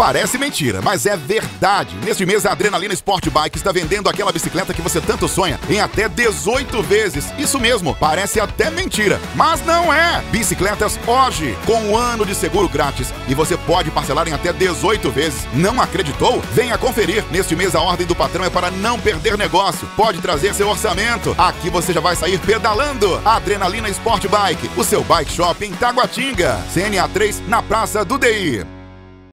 Parece mentira, mas é verdade. Neste mês, a Adrenalina Sport Bike está vendendo aquela bicicleta que você tanto sonha em até 18 vezes. Isso mesmo, parece até mentira, mas não é. Bicicletas hoje, com 1 ano de seguro grátis, e você pode parcelar em até 18 vezes. Não acreditou? Venha conferir. Neste mês, a ordem do patrão é para não perder negócio. Pode trazer seu orçamento. Aqui você já vai sair pedalando. Adrenalina Sport Bike, o seu bike shop em Taguatinga. CNA 3, na Praça do DI.